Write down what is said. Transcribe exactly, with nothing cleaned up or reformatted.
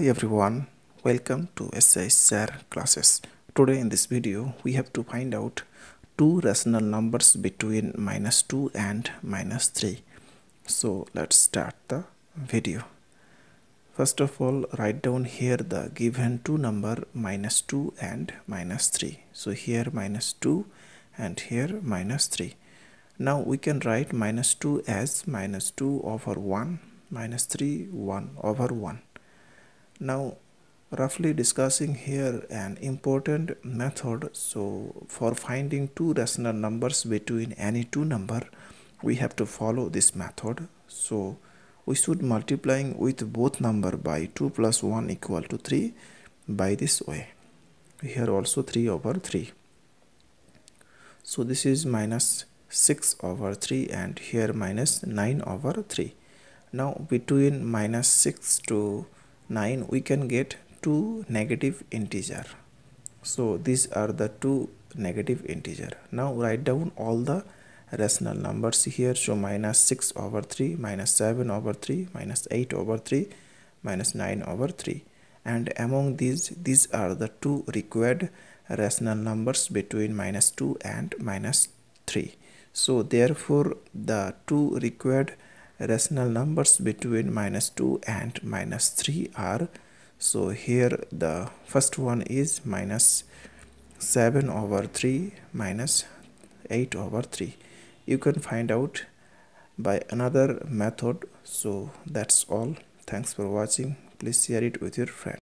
everyone, welcome to S I Share classes. Today in this video we have to find out two rational numbers between minus two and minus three. So let's start the video. First of all, write down here the given two number minus two and minus three. So here minus two and here minus three. Now we can write minus two as minus two over one, minus three, one over one. Now roughly discussing here an important method. So for finding two rational numbers between any two number, we have to follow this method. So we should multiplying with both number by two plus one equal to three by this way. Here also three over three. So this is minus six over three and here minus nine over three. Now between minus six to nine we can get two negative integer. So these are the two negative integer. Now write down all the rational numbers here. So minus six over three, minus seven over three, minus eight over three, minus nine over three, and among these these are the two required rational numbers between minus two and minus three. So therefore the two required rational numbers between minus two and minus three are, so here the first one is minus seven over three minus eight over three. You can find out by another method. So that's all. Thanks for watching. Please share it with your friends.